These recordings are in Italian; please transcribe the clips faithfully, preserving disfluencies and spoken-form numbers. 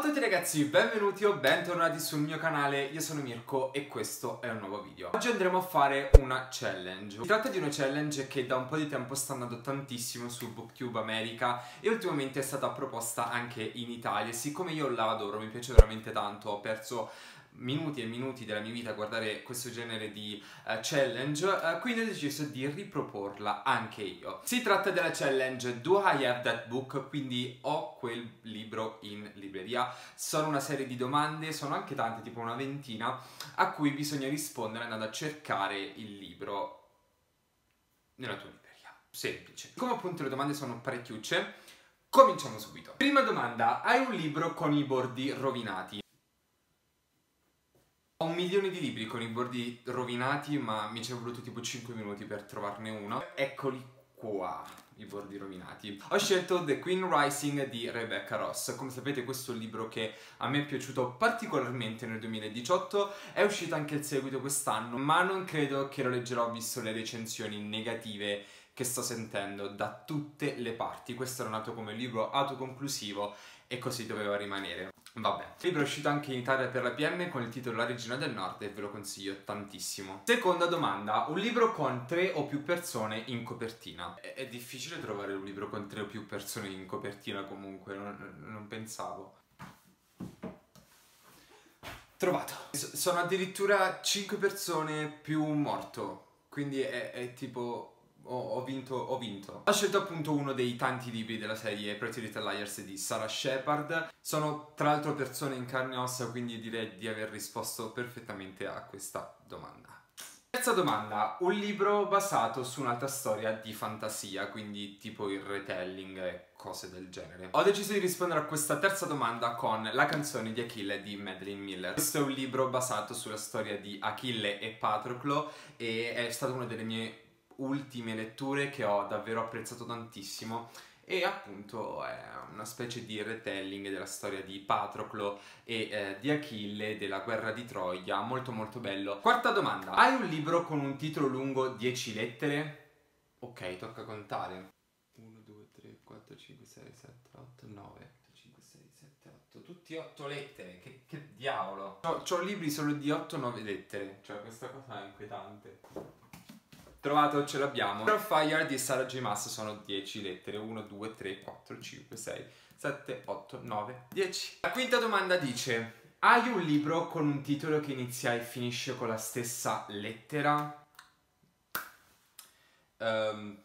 tutti ragazzi, benvenuti o bentornati sul mio canale, io sono Mirko e questo è un nuovo video. Oggi andremo a fare una challenge. Si tratta di una challenge che da un po' di tempo sta andando tantissimo su Booktube America e ultimamente è stata proposta anche in Italia. Siccome io la adoro, mi piace veramente tanto, ho perso minuti e minuti della mia vita a guardare questo genere di uh, challenge, uh, quindi ho deciso di riproporla anche io. Si tratta della challenge Do I Have That Book? Quindi ho quel libro in libreria. Sono una serie di domande, sono anche tante, tipo una ventina, a cui bisogna rispondere andando a cercare il libro nella tua libreria. Semplice. Come appunto le domande sono parecchiucce, cominciamo subito. Prima domanda: hai un libro con i bordi rovinati? Ho un milione di libri con i bordi rovinati, ma mi ci è voluto tipo cinque minuti per trovarne uno. Eccoli qua, i bordi rovinati. Ho scelto The Queen Rising di Rebecca Ross. Come sapete, questo è un libro che a me è piaciuto particolarmente nel duemiladiciotto. È uscito anche il seguito quest'anno, ma non credo che lo leggerò visto le recensioni negative che sto sentendo da tutte le parti. Questo era nato come libro autoconclusivo e così doveva rimanere. Vabbè. Il libro è uscito anche in Italia per la P M con il titolo La Regina del Nord e ve lo consiglio tantissimo. Seconda domanda: un libro con tre o più persone in copertina. È, è difficile trovare un libro con tre o più persone in copertina, comunque, non, non pensavo. Trovato. S- sono addirittura cinque persone più un morto, quindi è, è tipo... Ho, ho vinto, ho vinto. Ho scelto appunto uno dei tanti libri della serie Pretty Little Liars di Sarah Shepard. Sono tra l'altro persone in carne e ossa, quindi direi di aver risposto perfettamente a questa domanda. Terza domanda: un libro basato su un'altra storia di fantasia, quindi tipo il retelling e cose del genere. Ho deciso di rispondere a questa terza domanda con La canzone di Achille di Madeline Miller. Questo è un libro basato sulla storia di Achille e Patroclo e è stato una delle mie ultime letture che ho davvero apprezzato tantissimo e appunto è una specie di retelling della storia di Patroclo e eh, di Achille, della guerra di Troia, molto molto bello. Quarta domanda: hai un libro con un titolo lungo dieci lettere? Ok, tocca contare. uno, due, tre, quattro, cinque, sei, sette, otto, nove, cinque, sei, sette, otto, tutti otto lettere, che, che diavolo. C'ho, c'ho libri solo di otto nove lettere, cioè questa cosa è inquietante. Trovato, ce l'abbiamo. Però Fire di Sarah J. Maas sono dieci lettere. uno, due, tre, quattro, cinque, sei, sette, otto, nove, dieci. La quinta domanda dice: hai un libro con un titolo che inizia e finisce con la stessa lettera? Um,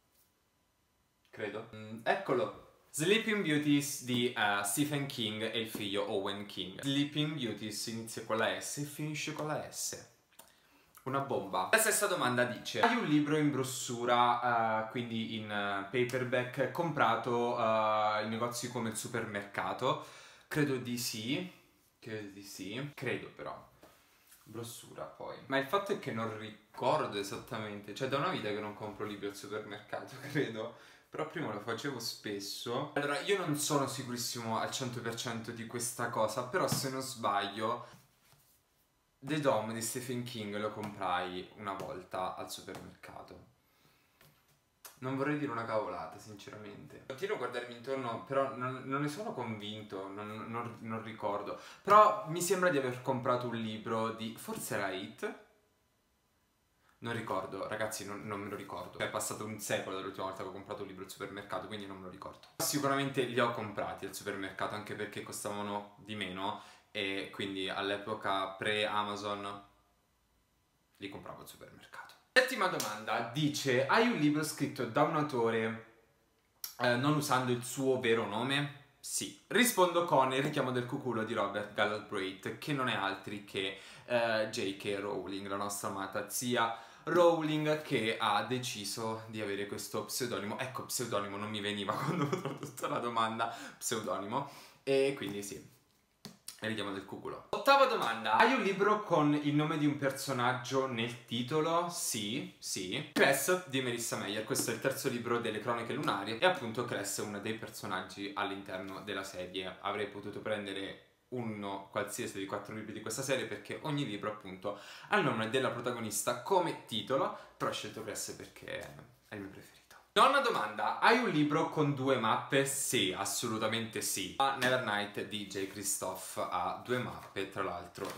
credo. Mm, eccolo. Sleeping Beauties di uh, Stephen King e il figlio Owen King. Sleeping Beauties inizia con la S e finisce con la S. Una bomba. La stessa domanda dice: hai un libro in brossura, uh, quindi in uh, paperback, comprato uh, in negozi come il supermercato? Credo di sì. Credo di sì. Credo però. Brossura poi. Ma il fatto è che non ricordo esattamente. Cioè da una vita che non compro libri al supermercato, credo. Però prima lo facevo spesso. Allora, io non sono sicurissimo al cento per cento di questa cosa, però se non sbaglio The Dome di Stephen King lo comprai una volta al supermercato. Non vorrei dire una cavolata, sinceramente. Continuo a guardarmi intorno, però non, non ne sono convinto, non, non, non ricordo. Però mi sembra di aver comprato un libro di... forse era It? Non ricordo, ragazzi, non, non me lo ricordo. È passato un secolo dall'ultima volta che ho comprato un libro al supermercato, quindi non me lo ricordo. Sicuramente li ho comprati al supermercato, anche perché costavano di meno. E quindi all'epoca pre-Amazon li compravo al supermercato. Settima domanda dice: hai un libro scritto da un autore eh, non usando il suo vero nome? Sì. Rispondo con Il richiamo del cuculo di Robert Galbraith, che non è altri che eh, J K Rowling, la nostra amata zia Rowling, che ha deciso di avere questo pseudonimo. Ecco, pseudonimo non mi veniva quando ho tradotto la domanda, pseudonimo. E quindi sì, il richiamo del cuculo. Ottava domanda: hai un libro con il nome di un personaggio nel titolo? Sì, sì. Cress di Melissa Meyer. Questo è il terzo libro delle Cronache Lunari e appunto Cress è uno dei personaggi all'interno della serie. Avrei potuto prendere uno qualsiasi dei quattro libri di questa serie perché ogni libro appunto ha il nome della protagonista come titolo, però ho scelto Cress perché è il mio preferito. Nona domanda, hai un libro con due mappe? Sì, assolutamente sì. A Nevernight di J. Christophe ha due mappe, tra l'altro.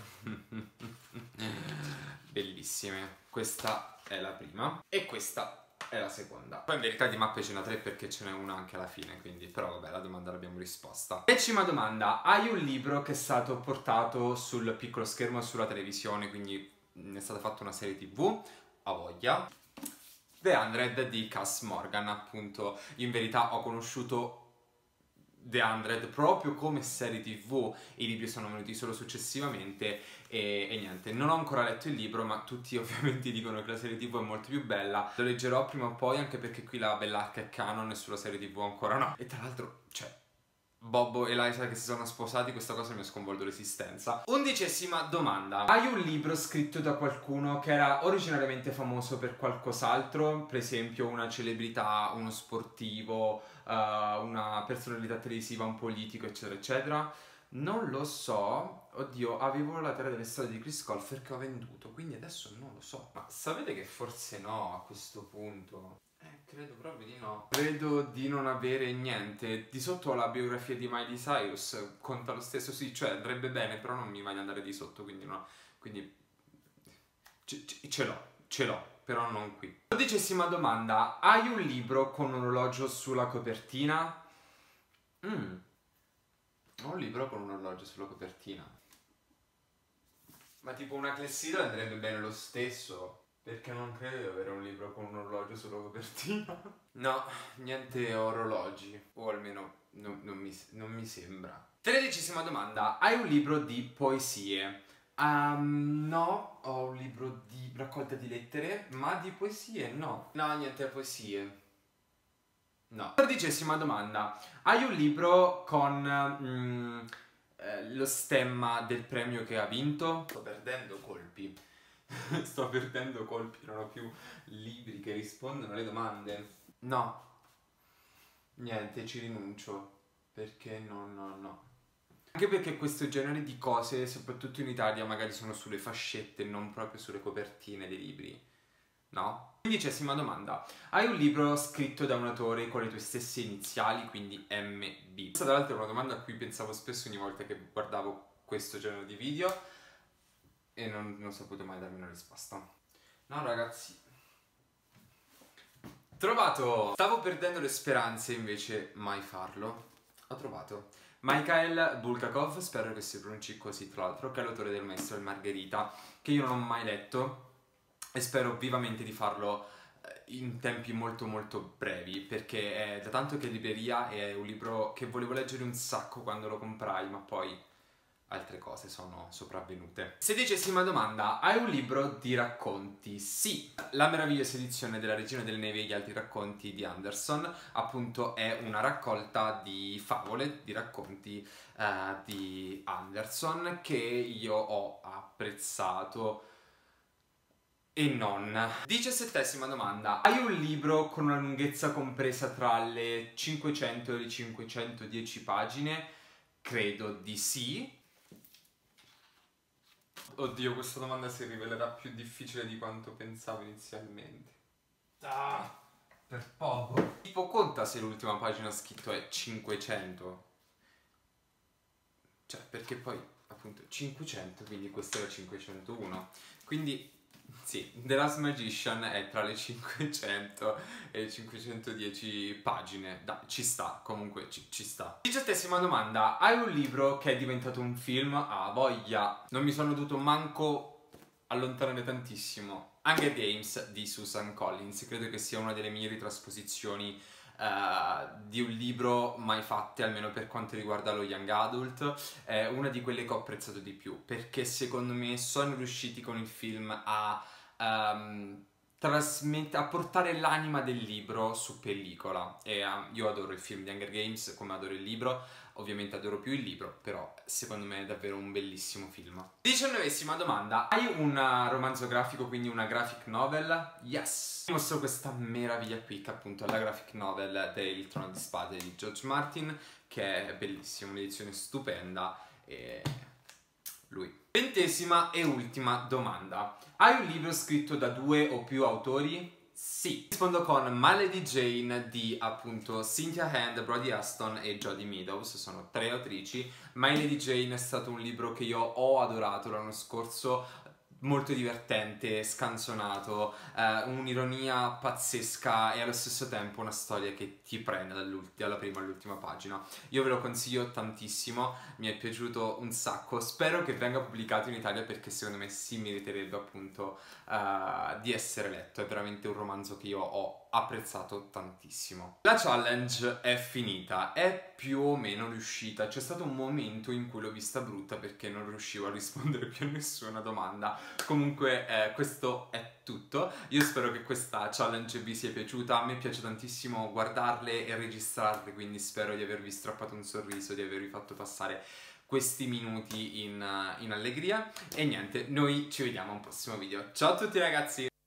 Bellissime. Questa è la prima e questa è la seconda. Poi in verità di mappe ce n'è tre perché ce n'è una anche alla fine, quindi però vabbè, la domanda l'abbiamo risposta. Decima domanda, hai un libro che è stato portato sul piccolo schermo sulla televisione, quindi ne è stata fatta una serie tv? A voglia. The Hundred di Cass Morgan, appunto. In verità ho conosciuto The Hundred proprio come serie tv, i libri sono venuti solo successivamente e, e niente, non ho ancora letto il libro, ma tutti ovviamente dicono che la serie tv è molto più bella. Lo leggerò prima o poi, anche perché qui la Bellarca è canon e sulla serie tv ancora no. E tra l'altro, cioè, Bob e Eliza che si sono sposati, questa cosa mi ha sconvolto l'esistenza. Undicesima domanda. Hai un libro scritto da qualcuno che era originariamente famoso per qualcos'altro? Per esempio una celebrità, uno sportivo, uh, una personalità televisiva, un politico, eccetera, eccetera? Non lo so. Oddio, avevo la Terra delle Storie di Chris Colfer che ho venduto, quindi adesso non lo so. Ma sapete che forse no a questo punto? Eh, credo proprio di no. Credo di non avere niente. Di sotto ho la biografia di Miley Cyrus, conta lo stesso, sì, cioè andrebbe bene, però non mi va di andare di sotto, quindi no. Quindi ce, ce l'ho, ce l'ho, però non qui. Dodicesima domanda. Hai un libro con un orologio sulla copertina? Mm. Ho un libro con un orologio sulla copertina. Ma tipo una clessidra andrebbe bene lo stesso. Perché non credo di avere un libro con un orologio sulla copertina. No, niente orologi. O almeno non, non, mi, non mi sembra. Tredicesima domanda. Hai un libro di poesie? Um, no, ho un libro di raccolta di lettere, ma di poesie no. No, niente poesie. No. Quattordicesima domanda. Hai un libro con mm, eh, lo stemma del premio che ha vinto? Sto perdendo colpi. Sto perdendo colpi, non ho più libri che rispondono alle domande. No. Niente, ci rinuncio. Perché no, no, no. Anche perché questo genere di cose, soprattutto in Italia, magari sono sulle fascette, non proprio sulle copertine dei libri. No? Quindicesima domanda. Hai un libro scritto da un autore con le tue stesse iniziali, quindi M B? Questa tra l'altro è una domanda a cui pensavo spesso ogni volta che guardavo questo genere di video e non, non ho saputo mai darmi una risposta. No ragazzi. Trovato! Stavo perdendo le speranze, invece mai farlo. Ho trovato Mikhail Bulgakov, spero che si pronunci così tra l'altro, che è l'autore del Maestro e Margherita, che io non ho mai letto e spero vivamente di farlo in tempi molto molto brevi, perché è da tanto che è in libreria, è un libro che volevo leggere un sacco quando lo comprai, ma poi altre cose sono sopravvenute. Sedicesima domanda. Hai un libro di racconti? Sì. La meravigliosa edizione della Regina delle Nevi e gli altri racconti di Anderson, appunto, è una raccolta di favole, di racconti eh, di Anderson che io ho apprezzato e non. Diciassettesima domanda. Hai un libro con una lunghezza compresa tra le cinquecento e le cinquecentodieci pagine? Credo di sì. Oddio, questa domanda si rivelerà più difficile di quanto pensavo inizialmente. Ah, per poco. Tipo, conta se l'ultima pagina scritto è cinquecento. Cioè, perché poi, appunto, cinquecento, quindi questa era cinquecentouno. Quindi, sì, The Last Magician è tra le cinquecento e le cinquecentodieci pagine. Dai, ci sta, comunque ci, ci sta. Diciottesima domanda. Hai un libro che è diventato un film? Ah, voglia. Non mi sono dovuto manco allontanare tantissimo. Hunger Games di Susan Collins. Credo che sia una delle migliori trasposizioni Uh, di un libro mai fatte, almeno per quanto riguarda lo young adult. È una di quelle che ho apprezzato di più, perché secondo me sono riusciti con il film a um, trasmet- a portare l'anima del libro su pellicola. E uh, io adoro il film di Hunger Games come adoro il libro. Ovviamente adoro più il libro, però secondo me è davvero un bellissimo film. Diciannovesima domanda. Hai un romanzo grafico, quindi una graphic novel? Yes! Vi mostro questa meraviglia qui, che appunto è la graphic novel del Trono di Spade di George Martin, che è bellissima, un'edizione stupenda, e lui. Ventesima e ultima domanda. Hai un libro scritto da due o più autori? Sì, rispondo con Malady Jane di appunto Cynthia Hand, Brodie Aston e Jodie Meadows, sono tre autrici. My Lady Jane è stato un libro che io ho adorato l'anno scorso, molto divertente, scanzonato, eh, un'ironia pazzesca e allo stesso tempo una storia che ti prende dalla prima all'ultima pagina. Io ve lo consiglio tantissimo, mi è piaciuto un sacco, spero che venga pubblicato in Italia perché secondo me si meriterebbe appunto uh, di essere letto, è veramente un romanzo che io ho apprezzato tantissimo. La challenge è finita, è più o meno riuscita, c'è stato un momento in cui l'ho vista brutta perché non riuscivo a rispondere più a nessuna domanda. Comunque eh, questo è tutto, io spero che questa challenge vi sia piaciuta, a me piace tantissimo guardarle e registrarle, quindi spero di avervi strappato un sorriso, di avervi fatto passare questi minuti in, in allegria e niente, noi ci vediamo a un prossimo video. Ciao a tutti ragazzi!